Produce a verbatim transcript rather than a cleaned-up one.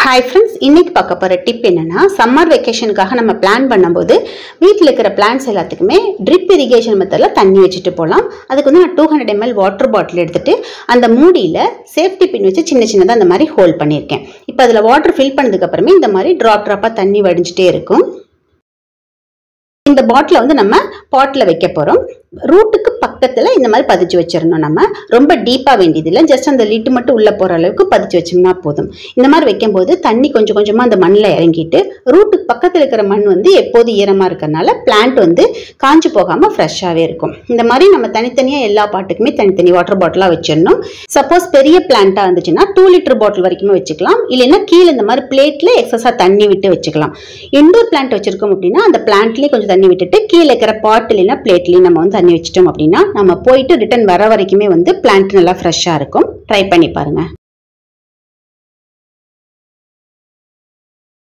Hi friends, இன்னைக்கு பார்க்க போற டிப் என்னன்னா சம்மர் வெக்கேஷனுக்காக நம்ம பிளான் பண்ணும்போது வீட்ல இருக்கிற பிளான்ட்ஸ் எல்லாத்துக்குமே ட்ரிப் இரிகேஷன் மெத்தட்ல தண்ணி வச்சிட்டு போலாம். அதுக்கு வந்து நான் two hundred milliliters water bottle எடுத்துட்டு அந்த மூடியில சேஃப்டி பின் வச்சு சின்ன சின்னதா அந்த மாதிரி ஹோல்ட் பண்ணிருக்கேன். இப்போ அதுல வாட்டர் ஃபில் பண்ணதுக்கு அப்புறமே இந்த மாதிரி டிராப் டிராப்பா தண்ணி வடிஞ்சிட்டே இருக்கும். இந்த பாட்டில வந்து நம்ம பாட்டில வைக்க போறோம். ரூட்டுக்கு பக்கத்துல இந்த மாதிரி பதிச்சு வச்சிரணும். நம்ம ரொம்ப டீப்பா வேண்டியது இல்லை, ஜஸ்ட் அந்த லிட் மட்டும் உள்ள போற அளவுக்கு பதிச்சு வச்சோம்னா போதும். இந்த மாதிரி வைக்கும்போது தண்ணி கொஞ்சம் கொஞ்சமா அந்த மண்ணில் இறங்கிட்டு ரூட்டுக்கு பக்கத்துல இருக்கிற மண் வந்து எப்போது ஈரமா இருக்கறனால பிளான்ட் வந்து காஞ்சு போகாம ஃப்ரெஷ்ஷாவே இருக்கும். இந்த மாதிரி நம்ம தனித்தனியா எல்லா பாட்டுக்குமே தனித்தனி வாட்டர் பாட்டிலா வச்சிடணும். சப்போஸ் பெரிய பிளான்ட்டா இருந்துச்சுன்னா டூ லிட்டர் பாட்டில் வரைக்குமே வச்சுக்கலாம். இல்லைன்னா கீழே இந்த மாதிரி பிளேட்ல எக்ஸஸா தண்ணி விட்டு வச்சுக்கலாம். இண்டோர் பிளான்ட் வச்சிருக்கோம் அப்படின்னா அந்த பிளான்ட்லயே கொஞ்சம் தண்ணி விட்டுட்டு கீழே இருக்கிற பாட்டில் இல்லைன்னா பிளேட்லயும் நம்ம வந்து தண்ணி வச்சிட்டோம் அப்படின்னா நம்ம போயிட்டு ரிட்டர்ன் வர வரைக்குமே வந்து பிளான்ட் நல்லா ஃப்ரெஷ்ஷா இருக்கும். ட்ரை பண்ணி பாருங்க.